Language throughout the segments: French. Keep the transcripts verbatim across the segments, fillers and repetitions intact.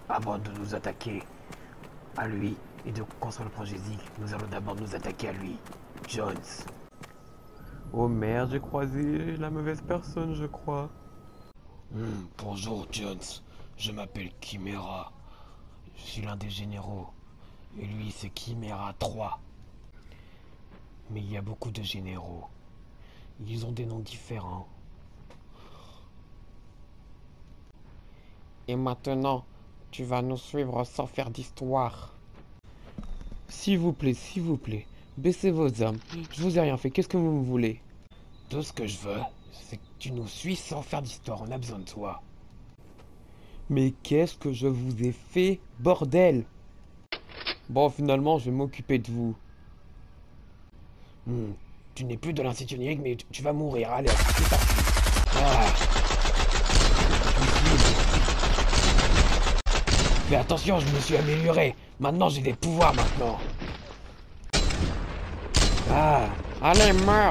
avant de nous attaquer à lui et de construire le projet Zig, nous allons d'abord nous attaquer à lui, Jones. Oh merde, j'ai croisé la mauvaise personne, je crois. Hmm, bonjour Jones, je m'appelle Chimera. Je suis l'un des généraux. Et lui, c'est Chimera trois. Mais il y a beaucoup de généraux. Ils ont des noms différents. Et maintenant, tu vas nous suivre sans faire d'histoire. S'il vous plaît, s'il vous plaît, baissez vos armes. Je vous ai rien fait, qu'est-ce que vous me voulez? Tout ce que je veux, c'est que tu nous suis sans faire d'histoire, on a besoin de toi. Mais qu'est-ce que je vous ai fait, bordel? Bon, finalement, je vais m'occuper de vous. Hmm, tu n'es plus de l'Institut numérique, mais tu, tu vas mourir. Allez, c'est parti. Ah. Fais attention, je me suis amélioré. Maintenant, j'ai des pouvoirs maintenant. Ah. Allez, meurs!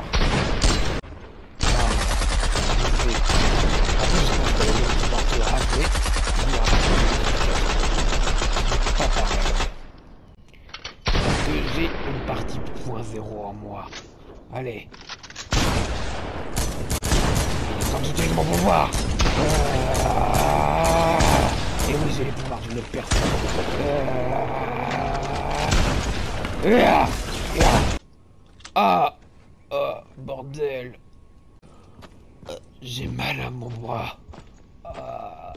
J'ai une partie point zéro en moi. Allez. Quand j'utilise mon pouvoir. Ah. Et oui, j'ai les pouvoirs d'une personne. Ah. Ah. Ah. Bordel. J'ai mal à mon bras. Ah.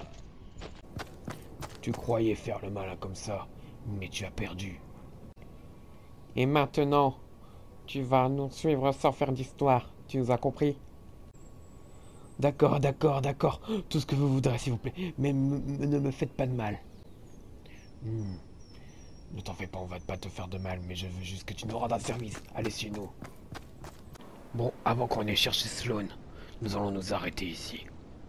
Tu croyais faire le malin comme ça, mais tu as perdu. Et maintenant, tu vas nous suivre sans faire d'histoire. Tu nous as compris? D'accord, d'accord, d'accord. Tout ce que vous voudrez, s'il vous plaît. Mais ne me faites pas de mal. Hmm. Ne t'en fais pas, on va pas te faire de mal, mais je veux juste que tu nous rendes un service. Allez, suis-nous. Bon, avant qu'on aille chercher Sloan, nous allons nous arrêter ici.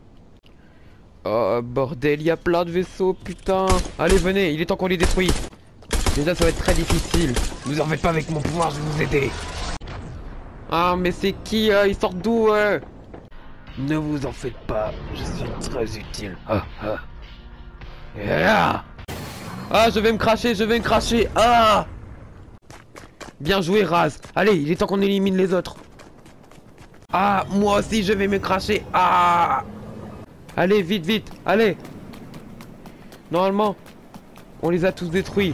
Oh, bordel, il y a plein de vaisseaux, putain. Allez, venez, il est temps qu'on les détruise. Déjà, ça va être très difficile. Vous en faites pas avec mon pouvoir, je vais vous aider. Ah, mais c'est qui, euh, ils sortent d'où, euh Ne vous en faites pas, je suis très utile. Ah, ah. Yeah. Ah, je vais me cracher, je vais me cracher. Ah. Bien joué, Raz. Allez, il est temps qu'on élimine les autres. Ah, moi aussi, je vais me cracher. Ah. Allez, vite, vite, allez. Normalement, on les a tous détruits.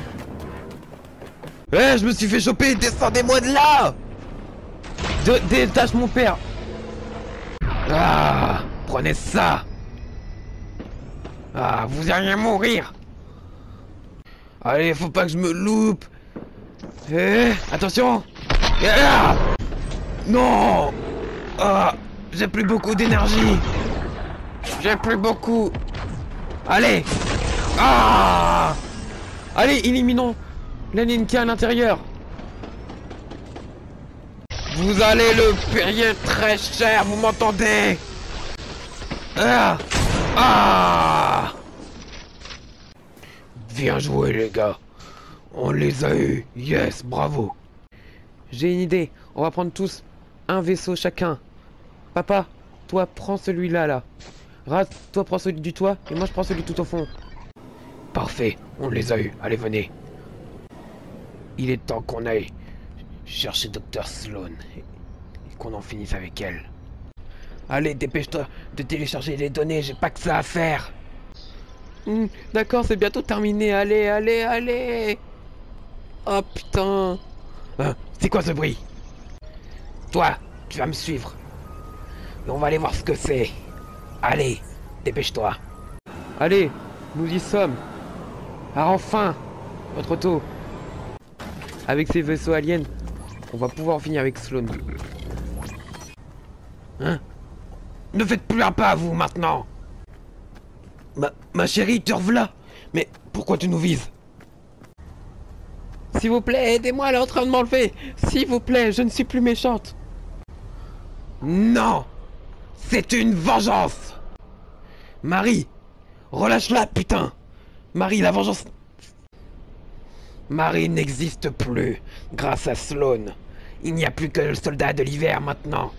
Eh, hey, je me suis fait choper, descendez-moi de là. De détache mon père. Ah, prenez ça. Ah, vous allez mourir. Allez, faut pas que je me loupe. Eh, attention. Ah. Non. Ah, j'ai plus beaucoup d'énergie. J'ai plus beaucoup. Allez. Ah. Allez, éliminons l'ennemi qui est à l'intérieur. Vous allez le payer très cher, vous m'entendez? Ah. Ah. Bien joué, les gars. On les a eus. Yes, bravo. J'ai une idée. On va prendre tous un vaisseau chacun. Papa, toi, prends celui-là, là. Raz, toi, prends celui du toit. Et moi, je prends celui tout au fond. Parfait, on les a eus. Allez, venez. Il est temps qu'on aille chercher docteur Sloan et qu'on en finisse avec elle. Allez, dépêche-toi de télécharger les données, j'ai pas que ça à faire. Mmh, D'accord, c'est bientôt terminé. Allez, allez, allez. Oh putain. Hein, c'est quoi ce bruit? Toi, tu vas me suivre. Et on va aller voir ce que c'est. Allez, dépêche-toi. Allez, nous y sommes. Ah, enfin, votre auto. Avec ces vaisseaux aliens, on va pouvoir finir avec Sloan. Hein? Ne faites plus un pas, vous, maintenant. Ma, ma chérie, te revoilà. Mais pourquoi tu nous vises? S'il vous plaît, aidez-moi, elle est en train de m'enlever. S'il vous plaît, je ne suis plus méchante. Non. C'est une vengeance. Marie, relâche-la, putain. Marie, la vengeance... Marie n'existe plus, grâce à Sloan. Il n'y a plus que le soldat de l'hiver maintenant.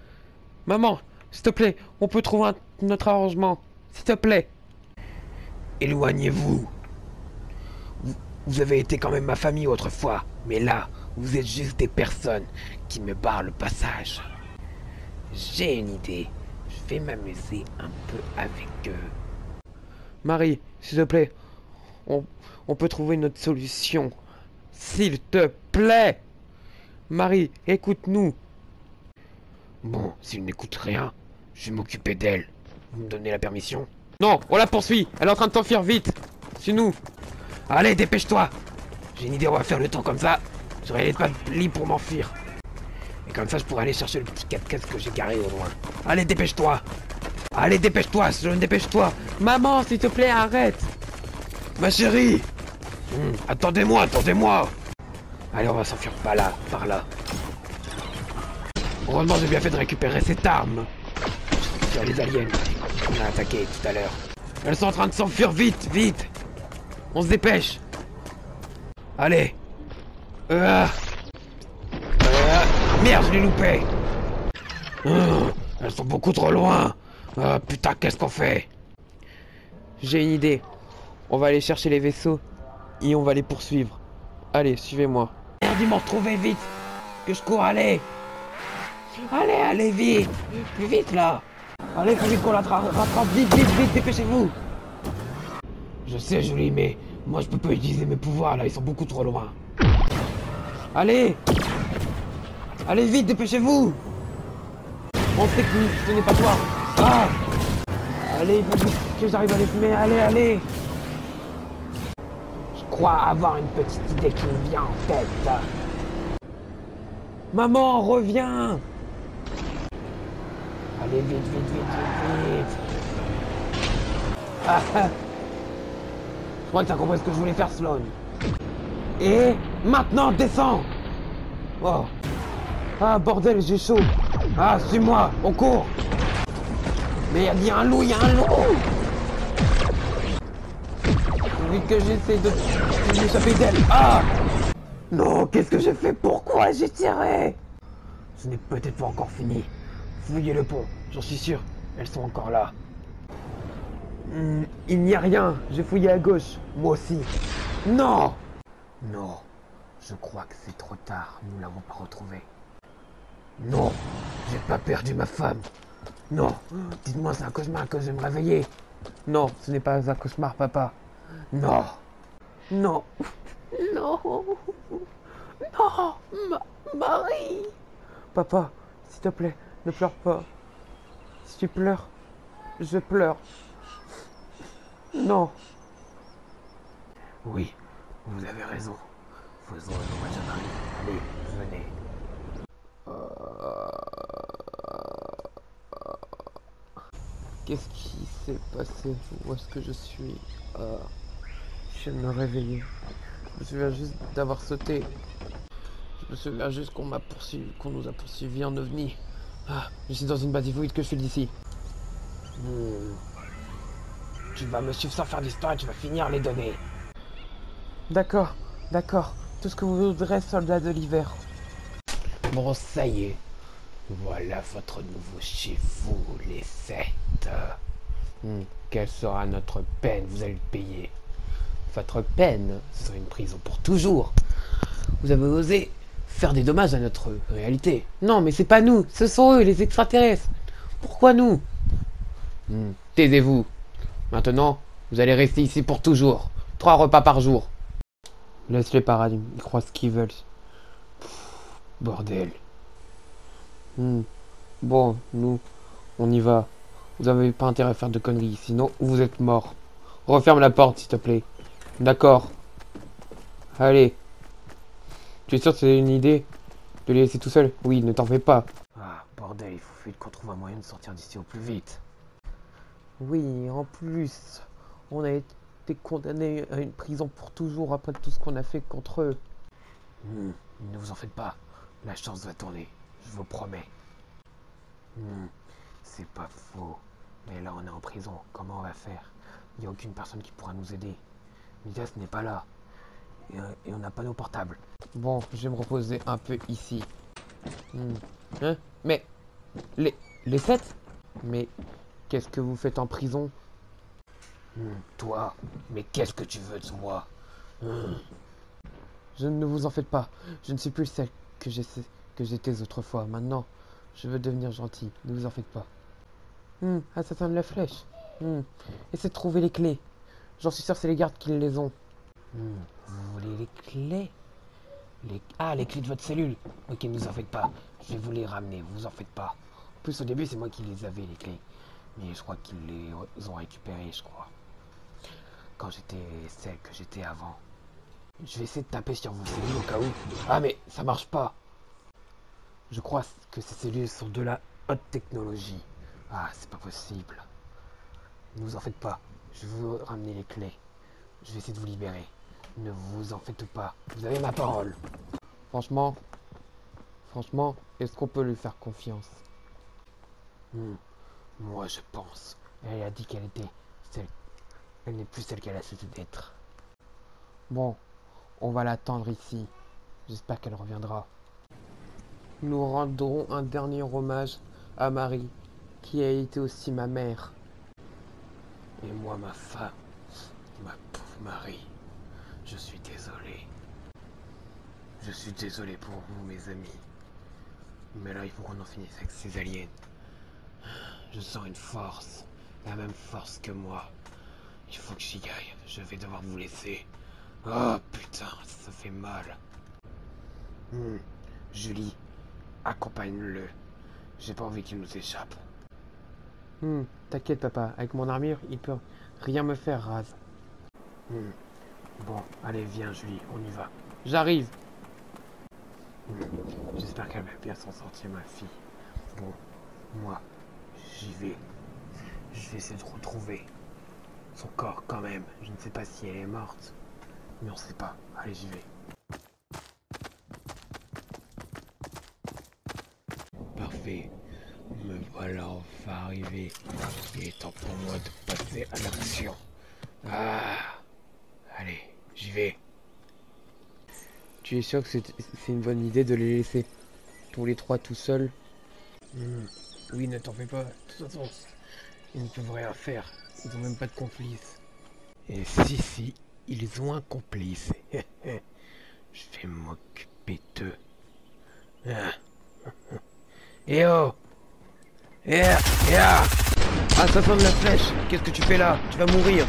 Maman, s'il te plaît, on peut trouver un, notre arrangement. S'il te plaît. éloignez-vous. Vous, vous avez été quand même ma famille autrefois, mais là, vous êtes juste des personnes qui me barrent le passage. J'ai une idée. Je vais m'amuser un peu avec eux. Marie, s'il te plaît, on, on peut trouver une autre solution. S'il te plaît. Marie, écoute-nous. Bon, s'il n'écoute rien, je vais m'occuper d'elle. Vous me donnez la permission? Non, on la poursuit. Elle est en train de s'enfuir, vite. C'est nous. Allez, dépêche-toi. J'ai une idée, on va faire le temps comme ça. J'aurai les pattes libres pour m'enfuir. Et comme ça, je pourrai aller chercher le petit quatre-quatre que j'ai garé au loin. Allez, dépêche-toi. Allez, dépêche-toi, Sloan, dépêche-toi. Maman, s'il te plaît, arrête. Ma chérie. Hum, attendez-moi, attendez-moi. Allez, on va s'enfuir par là, par là. Heureusement, j'ai bien fait de récupérer cette arme. Sur les aliens qu'on a attaqué tout à l'heure. Elles sont en train de s'enfuir, vite, vite. On se dépêche. Allez. Euh... Euh... Merde, je l'ai loupé. Euh, elles sont beaucoup trop loin. Euh, putain, qu'est-ce qu'on fait? J'ai une idée. On va aller chercher les vaisseaux et on va les poursuivre. Allez, suivez-moi. Merde, ils m'ont retrouvé, vite. Que je cours, allez. Allez, allez, vite. Plus vite, là. Allez, faut vite qu'on la rattrape. Vite, vite, vite, dépêchez-vous. Je sais, Julie, mais moi, je peux pas utiliser mes pouvoirs, là. Ils sont beaucoup trop loin. Allez. Allez, vite, dépêchez-vous. On sait que ce n'est pas toi. Ah. Allez, il faut vite que j'arrive à les fumer. Allez, allez. Je crois avoir une petite idée qui me vient en tête. Maman, reviens. Allez, vite, vite, vite, vite, vite. Ah, ah. Je crois que t'as compris ce que je voulais faire, Sloan. Et maintenant, descends. Oh. Ah, bordel, j'ai chaud. Ah, suis-moi, on court. Mais il y a un loup, il y a un loup. Vu que j'essaie de de m'échapper d'elle. Ah. Non, qu'est-ce que j'ai fait? Pourquoi j'ai tiré? Ce n'est peut-être pas encore fini. Fouillez le pont, j'en suis sûr. Elles sont encore là. Hmm, il n'y a rien. J'ai fouillé à gauche. Moi aussi. Non. Non. Je crois que c'est trop tard. Nous l'avons pas retrouvée. Non. J'ai pas perdu ma femme. Non. Dites-moi, c'est un cauchemar que je vais me réveiller. Non, ce n'est pas un cauchemar, papa. Non. Non. Non. Non. Ma Marie. Papa, s'il te plaît, ne pleure pas. Si tu pleures, je pleure. Non. Oui, vous avez raison. Faisons un hommage à Marie. Allez, venez. Qu'est-ce qui s'est passé? Où est-ce que je suis? euh, Je viens de me réveiller. Je me souviens juste d'avoir sauté. Je me souviens juste qu'on m'a poursuivi, qu'on nous a poursuivis en ovni. Ah, je suis dans une batifoïde, que je fais d'ici. Hmm. Tu vas me suivre sans faire d'histoire et tu vas finir les données. D'accord, d'accord. Tout ce que vous voudrez, soldat de l'hiver. Bon, ça y est. Voilà votre nouveau chez vous, les sept. Hmm. Quelle sera notre peine? Vous allez le payer. Votre peine, ce sera une prison pour toujours. Vous avez osé faire des dommages à notre réalité. Non, mais c'est pas nous, ce sont eux, les extraterrestres. Pourquoi nous? Hmm. Taisez-vous. Maintenant, vous allez rester ici pour toujours. Trois repas par jour. Laisse les paradigmes, ils croient ce qu'ils veulent. Pff, bordel. Hmm. Bon, nous, on y va. Vous avez pas intérêt à faire de conneries, sinon vous êtes morts. Referme la porte, s'il te plaît. D'accord. Allez. Tu es sûr que c'est une idée de les laisser tout seuls? Oui, ne t'en fais pas. Ah, bordel, il faut vite qu'on trouve un moyen de sortir d'ici au plus vite. Oui, en plus, on a été condamnés à une prison pour toujours après tout ce qu'on a fait contre eux. Hmm. Ne vous en faites pas. La chance va tourner. Je vous promets. Hmm. C'est pas faux. Mais là, on est en prison. Comment on va faire? Il n'y a aucune personne qui pourra nous aider. Midas n'est pas là. Et, euh, et on n'a pas nos portables. Bon, je vais me reposer un peu ici. Hmm. Hein? Mais, les, les sept? Mais, qu'est-ce que vous faites en prison? Hmm, toi, mais qu'est-ce que tu veux de moi? Hmm. Je ne vous en faites pas. Je ne suis plus celle que j'étais que j'étais autrefois. Maintenant, je veux devenir gentil. Ne vous en faites pas. Hmm, assassin de la flèche. Hmm. Essayez de trouver les clés. J'en suis sûr c'est les gardes qui les ont. Hmm, vous voulez les clés? Les... Ah, les clés de votre cellule. Ok, ne vous en faites pas. Je vais vous les ramener, vous en faites pas. En plus, au début, c'est moi qui les avais, les clés. Mais je crois qu'ils les ont récupérées, je crois. Quand j'étais celle que j'étais avant. Je vais essayer de taper sur vos cellules au cas où. Ah, mais ça marche pas. Je crois que ces cellules sont de la haute technologie. Ah, c'est pas possible. Ne vous en faites pas. Je vais vous ramener les clés. Je vais essayer de vous libérer. Ne vous en faites pas. Vous avez ma parole. Franchement, franchement, est-ce qu'on peut lui faire confiance? Hmm. Moi, je pense. Elle a dit qu'elle était celle. Elle n'est plus celle qu'elle a cessé d'être. Bon, on va l'attendre ici. J'espère qu'elle reviendra. Nous rendrons un dernier hommage à Marie, qui a été aussi ma mère. Et moi, ma femme, ma pauvre Marie, je suis désolé. Je suis désolé pour vous, mes amis. Mais là, il faut qu'on en finisse avec ces aliens. Je sens une force, la même force que moi. Il faut que j'y aille. Je vais devoir vous laisser. Oh putain, ça fait mal. Hmm. Julie, accompagne-le. J'ai pas envie qu'il nous échappe. Hmm, t'inquiète papa, avec mon armure, il peut rien me faire, Raz. Hmm. Bon, allez, viens Julie, on y va. J'arrive. Hmm. J'espère qu'elle va bien s'en sortir, ma fille. Bon, moi, j'y vais. Je vais essayer de retrouver son corps quand même. Je ne sais pas si elle est morte. Mais on sait pas. Allez, j'y vais. Parfait. Me voilà enfin arrivé. Il est temps pour moi de passer à l'action. Ah. Allez, j'y vais. Tu es sûr que c'est c'est une bonne idée de les laisser tous les trois tout seuls? Hmm. Oui, ne t'en fais pas. De toute façon, ils ne peuvent rien faire. Ils n'ont même pas de complice. Et si, si, ils ont un complice. Je vais m'occuper d'eux. Ah. Eh oh! Eh ah! Eh ah! Assassin de la flèche, qu'est-ce que tu fais là? Tu vas mourir.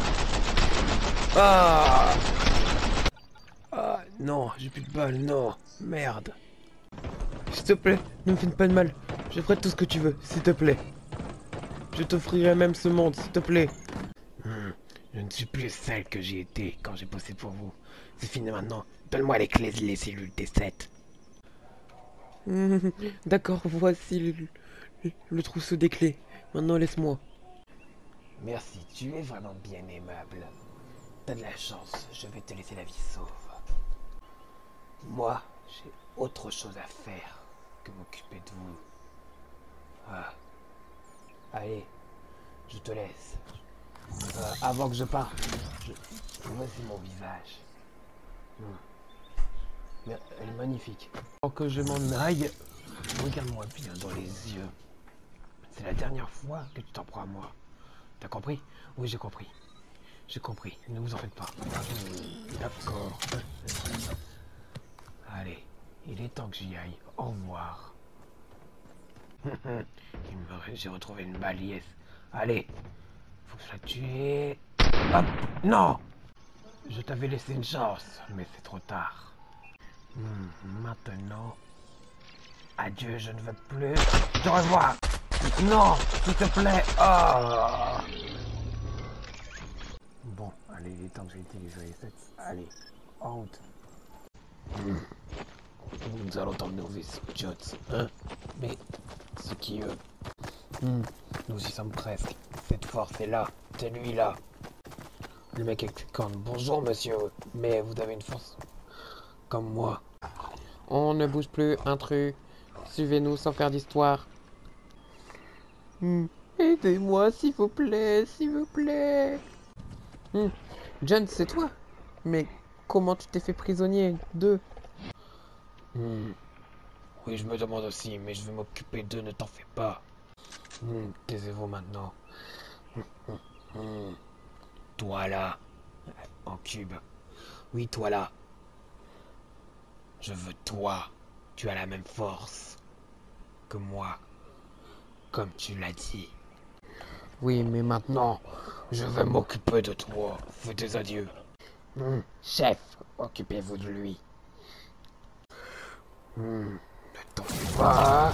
Ah! Ah, non, j'ai plus de balles, non. Merde. S'il te plaît, ne me fais pas de mal. Je ferai tout ce que tu veux, s'il te plaît. Je t'offrirai même ce monde, s'il te plaît. Hmm. Je ne suis plus celle que j'ai été quand j'ai bossé pour vous. C'est fini maintenant. Donne-moi les clés des cellules T sept. D'accord, voici le, le, le trousseau des clés. Maintenant, laisse-moi. Merci, tu es vraiment bien aimable. T'as de la chance, je vais te laisser la vie sauve. Moi, j'ai autre chose à faire que m'occuper de vous. Ah. Allez, je te laisse. Euh, avant que je parte, je... voici mon visage. Hmm. Mais elle est magnifique. Avant que je m'en aille, regarde-moi bien dans les yeux. C'est la dernière fois que tu t'en prends à moi. T'as compris? Oui, j'ai compris. J'ai compris, ne vous en faites pas. D'accord. Allez, il est temps que j'y aille. Au revoir. J'ai retrouvé une balle, yes. Allez, faut que je la tue. Hop, non! Je t'avais laissé une chance, mais c'est trop tard. Hmm, maintenant... Adieu, je ne veux plus. Te revoir! Non, s'il te plaît. Oh. Bon, allez, il est temps que j'utilise les sept. Allez, en route. Hmm. Nous allons t'emmener au vaisseau, Jots. Hein? Mais, ce qui eux... Hmm. Nous y sommes presque. Cette force est là. C'est lui là. Le mec expliquant. Bonjour, monsieur. Mais vous avez une force comme moi. On ne bouge plus, intrus. Suivez-nous sans faire d'histoire. Hmm. Aidez-moi, s'il vous plaît, s'il vous plaît. Hmm. John, c'est toi? Mais comment tu t'es fait prisonnier d'eux? Hmm. Oui, je me demande aussi, mais je vais m'occuper d'eux, ne t'en fais pas. Hmm. Taisez-vous maintenant. Hmm. Hmm. Toi là, en cube. Oui, toi là. Je veux toi. Tu as la même force que moi, comme tu l'as dit. Oui, mais maintenant, je vais m'occuper de toi. Fais tes adieux. Hum, chef, occupez-vous de lui. Hum, ne t'en fais pas.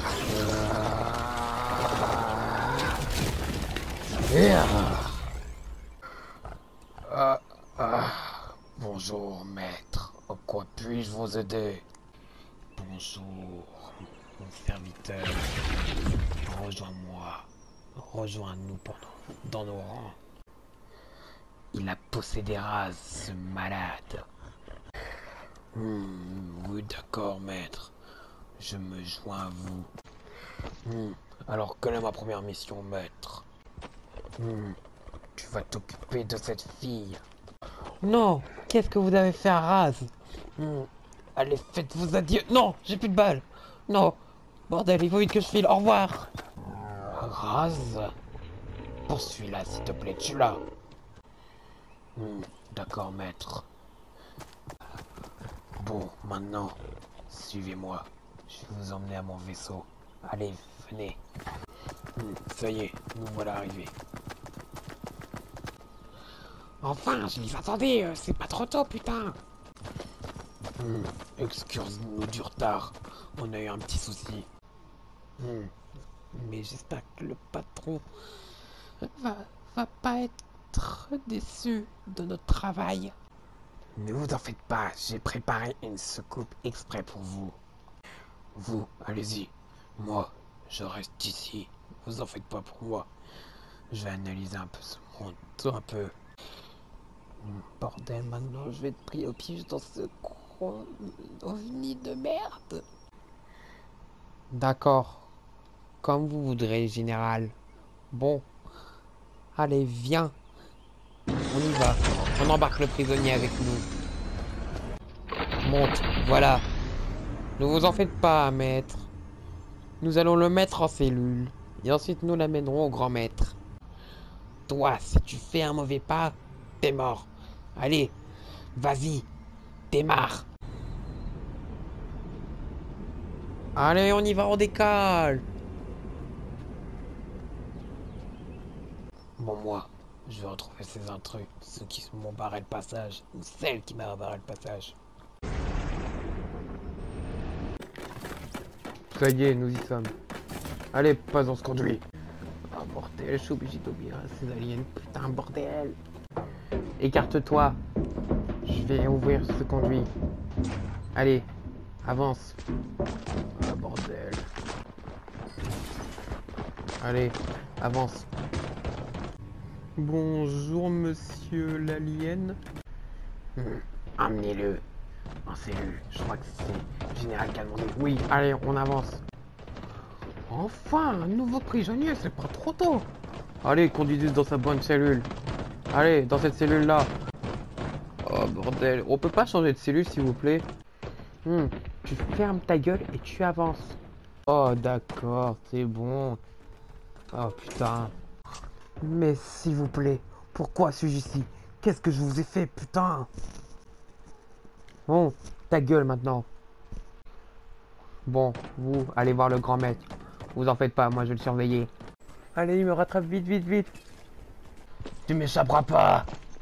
Ah. Ah, ah. Bonjour, maître. En quoi puis-je vous aider? Bonjour, mon serviteur. Rejoins-moi. Rejoins-nous dans nos rangs. Il a possédé Raz, ce malade. Hmm, oui, d'accord, maître. Je me joins à vous. Hmm, alors, quelle est ma première mission, maître? Hmm, tu vas t'occuper de cette fille. Non, qu'est-ce que vous avez fait à Raz? Hmm, allez, faites vos adieux. Non, j'ai plus de balles. Non, bordel, il faut vite que je file. Au revoir. Raz, poursuis-la, s'il te plaît, tu l'as. Hmm, d'accord, maître. Bon, maintenant, suivez-moi. Je vais vous emmener à mon vaisseau. Allez, venez. Hmm, ça y est, nous voilà arrivés. Enfin, je les attendais, euh, c'est pas trop tôt, putain. Hmm, excuse-nous du retard. On a eu un petit souci. Hmm, mais j'espère que le patron Va, va pas être déçu de notre travail. Ne vous en faites pas, j'ai préparé une soucoupe exprès pour vous. Vous, allez-y. Moi, je reste ici. Vous en faites pas pour moi. Je vais analyser un peu ce monde, un peu. Bordel, maintenant je vais être pris au piège dans ce gros ovni de merde. D'accord. Comme vous voudrez, général. Bon. Allez, viens. On y va. On embarque le prisonnier avec nous. Monte, voilà. Ne vous en faites pas, maître. Nous allons le mettre en cellule. Et ensuite nous l'amènerons au grand maître. Toi, si tu fais un mauvais pas, t'es mort. Allez, vas-y, démarre. Allez, on y va, on décale. Bon, moi, je vais retrouver ces intrus, ceux qui m'ont barré le passage, ou celle qui m'a barré le passage. Ça y est, nous y sommes. Allez, pas on se conduit. Oh bordel, je suis obligé d'obéir à ces aliens. Putain, bordel. Écarte-toi. Je vais ouvrir ce conduit. Allez, avance. Ah bordel. Allez, avance. Bonjour, monsieur l'alien. Hmm, Emmenez-le en cellule. Je crois que c'est Général qui a demandé. Oui, allez, on avance. Enfin, un nouveau prisonnier, c'est pas trop tôt. Allez, conduisez dans sa bonne cellule. Allez, dans cette cellule-là. Oh bordel, on peut pas changer de cellule s'il vous plaît? Hmm, tu fermes ta gueule et tu avances. Oh d'accord, c'est bon. Oh putain. Mais s'il vous plaît, pourquoi suis-je ici? Qu'est-ce que je vous ai fait, putain? Bon, ta gueule maintenant. Bon, vous, allez voir le grand maître. Vous en faites pas, moi je vais le surveiller. Allez, il me rattrape vite, vite, vite. Tu m'échapperas pas.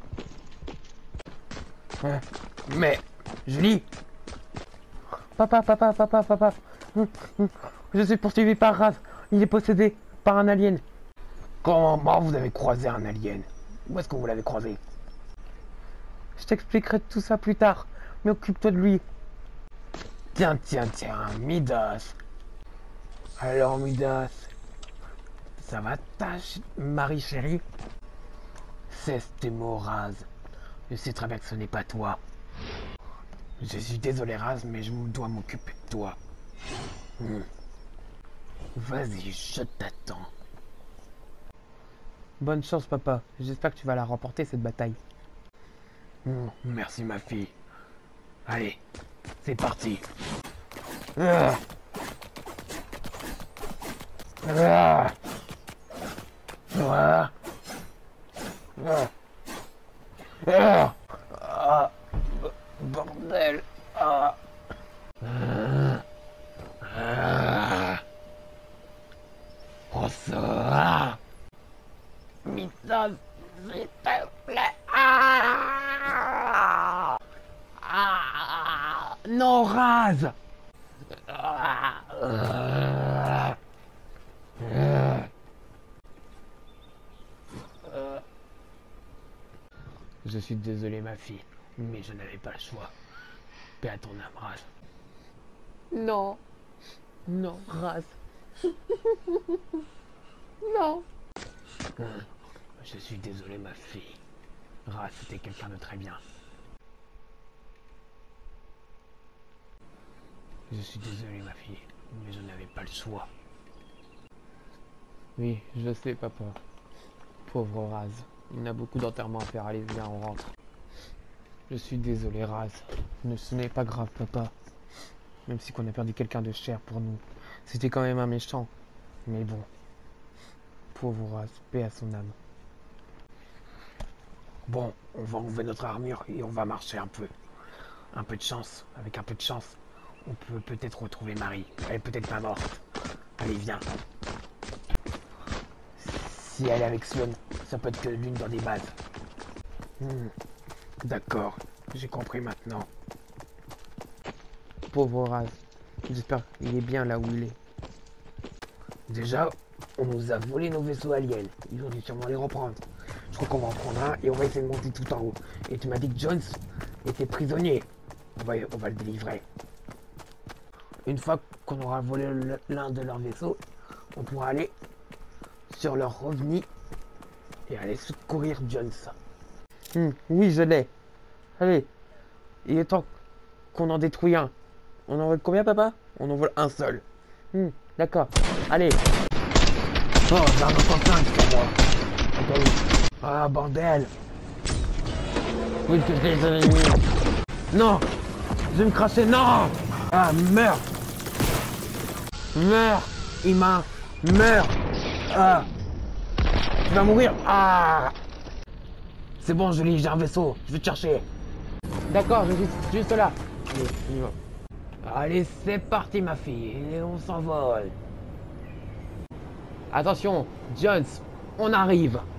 Hein? Mais, Julie. Papa, papa, papa, papa. Je suis poursuivi par Raz. Il est possédé par un alien. Comment vous avez croisé un alien? Où est-ce que vous l'avez croisé? Je t'expliquerai tout ça plus tard. Mais occupe-toi de lui. Tiens, tiens, tiens, Midas. Alors, Midas, ça va ta ch- Marie chérie? Cesse tes mots, Raz. Je sais très bien que ce n'est pas toi. Je suis désolé, Raz, mais je dois m'occuper de toi. Hmm. Vas-y, je t'attends. Bonne chance, papa. J'espère que tu vas la remporter, cette bataille. Hmm, Merci, ma fille. Allez, c'est parti. Ah. Ah. Ah. Ah. Ah, ah, bordel. Ah. Ah. Ah. Oh ça. Missa, s'il te plaît. Ah. Ah. Non, Raz. Ah. Ah. Ah. Je suis désolé, ma fille, mais je n'avais pas le choix. Paix à ton âme, Raz. Non. Non, Raz. Non. Je suis désolé, ma fille. Raz, c'était quelqu'un de très bien. Je suis désolé, ma fille, mais je n'avais pas le choix. Oui, je sais, papa. Pauvre Raz. Il a beaucoup d'enterrements à faire. Allez, viens, on rentre. Je suis désolé, Raz. Ne, ce n'est pas grave, papa. Même si qu'on a perdu quelqu'un de cher pour nous. C'était quand même un méchant. Mais bon. Pauvre Raz, paix à son âme. Bon, on va enlever notre armure et on va marcher un peu. Un peu de chance. Avec un peu de chance, on peut peut-être retrouver Marie. Elle est peut-être pas morte. Allez, viens. Si elle est avec Sloan, ça peut être que l'une dans des bases. Hmm. D'accord, j'ai compris maintenant. Pauvre Raz. J'espère qu'il est bien là où il est. Déjà, on nous a volé nos vaisseaux aliens. Ils ont dû sûrement les reprendre. Je crois qu'on va en prendre un et on va essayer de monter tout en haut. Et tu m'as dit que Jones était prisonnier. On va, on va le délivrer. Une fois qu'on aura volé l'un de leurs vaisseaux, on pourra aller sur leur ovni et aller secourir Jones. Hum, oui, je l'ai. Allez, il est temps qu'on en détruise un. On en vole combien, papa? On en vole un seul. Hum, d'accord. Allez. Oh, j'en entends cinq sur moi. Attends, oui. Ah, bordel. Oui, que je les ai mis. Non. Je vais me cracher, non. Ah, meurs. Meurs. Humain. Meurs. Ah. Tu vas mourir. Ah. C'est bon, Julie, j'ai un vaisseau. Je vais te chercher. D'accord, je suis juste là. Allez, on y va. Allez, c'est parti, ma fille. Et on s'envole. Attention, Jones, on arrive.